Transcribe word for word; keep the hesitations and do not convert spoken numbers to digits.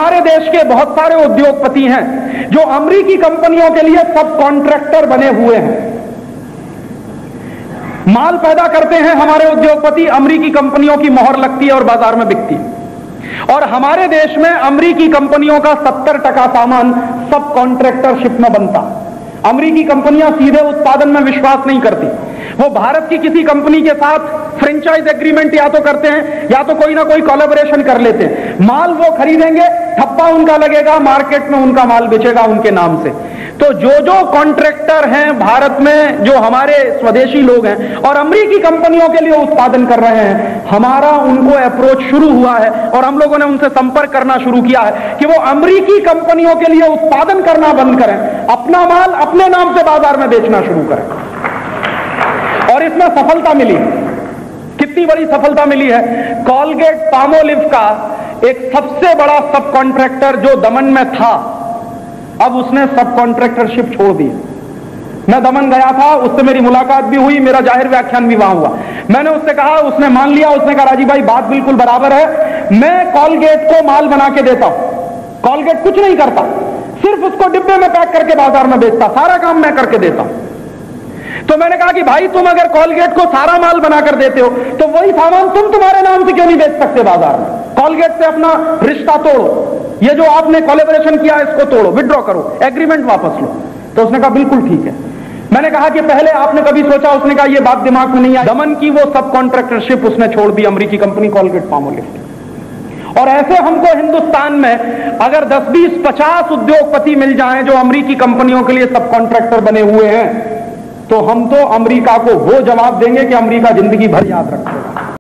हमारे देश के बहुत सारे उद्योगपति हैं जो अमेरिकी कंपनियों के लिए सब कॉन्ट्रैक्टर बने हुए हैं। माल पैदा करते हैं हमारे उद्योगपति, अमेरिकी कंपनियों की मोहर लगती है और बाजार में बिकती है। और हमारे देश में अमेरिकी कंपनियों का सत्तर टका सामान सब कॉन्ट्रैक्टरशिप में बनता। अमेरिकी कंपनियां सीधे उत्पादन में विश्वास नहीं करती, वो भारत की किसी कंपनी के साथ फ्रेंचाइज एग्रीमेंट या तो करते हैं या तो कोई ना कोई कोलैबोरेशन कर लेते हैं। माल वो खरीदेंगे, ठप्पा उनका लगेगा, मार्केट में उनका माल बेचेगा उनके नाम से। तो जो जो कॉन्ट्रैक्टर हैं भारत में, जो हमारे स्वदेशी लोग हैं और अमेरिकी कंपनियों के लिए उत्पादन कर रहे हैं, हमारा उनको अप्रोच शुरू हुआ है और हम लोगों ने उनसे संपर्क करना शुरू किया है कि वो अमेरिकी कंपनियों के लिए उत्पादन करना बंद करें, अपना माल अपने नाम से बाजार में बेचना शुरू करें। और इसमें सफलता मिली। कितनी बड़ी सफलता मिली है। कॉलगेट पामोलिव का एक सबसे बड़ा सब कॉन्ट्रैक्टर जो दमन में था, अब उसने सब कॉन्ट्रैक्टरशिप छोड़ दी। मैं दमन गया था, उससे मेरी मुलाकात भी हुई, मेरा जाहिर व्याख्यान भी वहां हुआ। मैंने उससे कहा, उसने मान लिया, उसने कहा राजीव भाई बात बिल्कुल बराबर है, मैं कॉलगेट को माल बना के देता हूं। कॉलगेट कुछ नहीं करता, सिर्फ उसको डिब्बे में पैक करके बाजार में बेचता, सारा काम मैं करके देता हूं। तो मैंने कहा कि भाई तुम अगर कॉलगेट को सारा माल बनाकर देते हो तो वही सामान तुम तुम्हारे नाम से क्यों नहीं बेच सकते बाजार में? कॉलगेट से अपना रिश्ता तोड़ो, ये जो आपने कोलैबोरेशन किया इसको तोड़ो, विड्रॉ करो, एग्रीमेंट वापस लो। तो उसने कहा बिल्कुल ठीक है। मैंने कहा कि पहले आपने कभी सोचा? उसने कहा ये बात दिमाग में नहीं आई। दमन की वो सब कॉन्ट्रैक्टरशिप उसने छोड़ दी, अमेरिकी कंपनी कॉलगेट पामोलिव। और ऐसे हमको हिंदुस्तान में अगर दस बीस पचास उद्योगपति मिल जाएं जो अमेरिकी कंपनियों के लिए सब कॉन्ट्रैक्टर बने हुए हैं, तो हम तो अमेरिका को वो जवाब देंगे कि अमेरिका जिंदगी भर याद रखेगा।